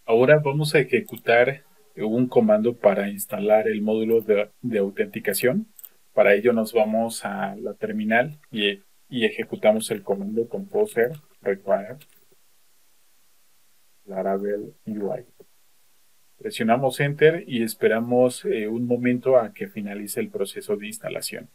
Ahora vamos a ejecutar un comando para instalar el módulo de autenticación. Para ello nos vamos a la terminal y ejecutamos el comando composer require laravel UI. Presionamos Enter y esperamos un momento a que finalice el proceso de instalación.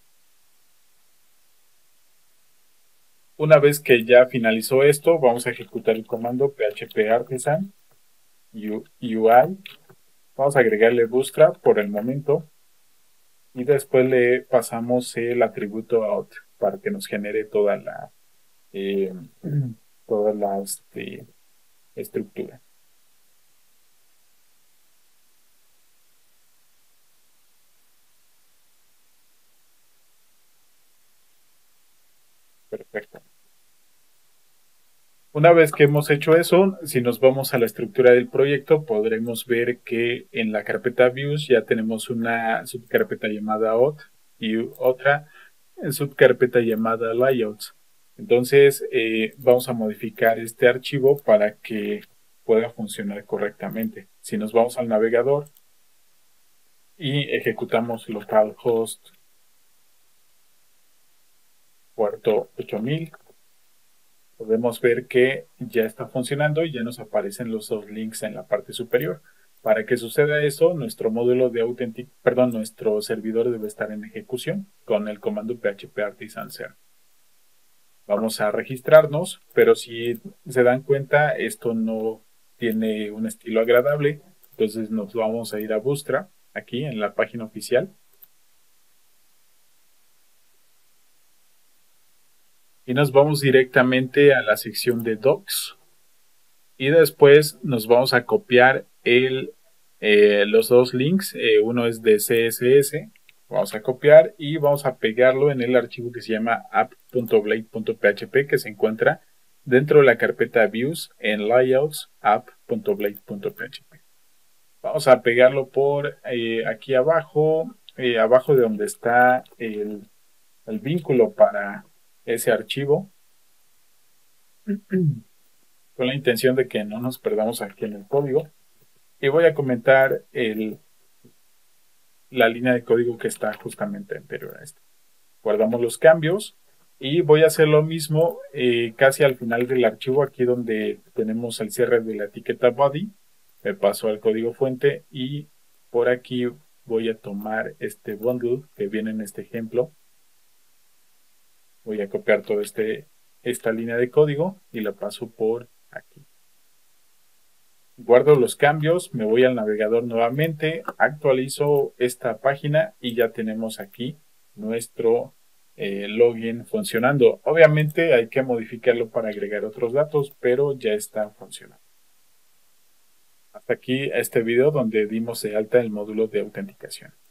Una vez que ya finalizó esto, vamos a ejecutar el comando php artisan UI. Vamos a agregarle Bootstrap por el momento y después le pasamos el atributo out para que nos genere eh, toda la estructura. Perfecto. Una vez que hemos hecho eso, si nos vamos a la estructura del proyecto, podremos ver que en la carpeta Views ya tenemos una subcarpeta llamada Auth y otra subcarpeta llamada Layouts. Entonces, vamos a modificar este archivo para que pueda funcionar correctamente. Si nos vamos al navegador y ejecutamos localhost puerto 8000, podemos ver que ya está funcionando y ya nos aparecen los dos links en la parte superior. Para que suceda eso, nuestro módulo de nuestro servidor debe estar en ejecución con el comando php artisan ser. Vamos a registrarnos, pero si se dan cuenta, esto no tiene un estilo agradable. Entonces nos vamos a ir a Bootstrap, aquí en la página oficial, y nos vamos directamente a la sección de Docs. Y después nos vamos a copiar los dos links. Uno es de CSS. Vamos a copiar y vamos a pegarlo en el archivo que se llama app.blade.php, que se encuentra dentro de la carpeta Views en Layouts app.blade.php. Vamos a pegarlo por aquí abajo, abajo de donde está el vínculo para ese archivo, con la intención de que no nos perdamos aquí en el código. Y voy a comentar la línea de código que está justamente anterior a esta. Guardamos los cambios y voy a hacer lo mismo casi al final del archivo, aquí donde tenemos el cierre de la etiqueta body. Me paso al código fuente y por aquí voy a tomar este bundle que viene en este ejemplo. Voy a copiar toda esta línea de código y la paso por aquí. Guardo los cambios, me voy al navegador nuevamente, actualizo esta página y ya tenemos aquí nuestro login funcionando. Obviamente hay que modificarlo para agregar otros datos, pero ya está funcionando. Hasta aquí este video donde dimos de alta el módulo de autenticación.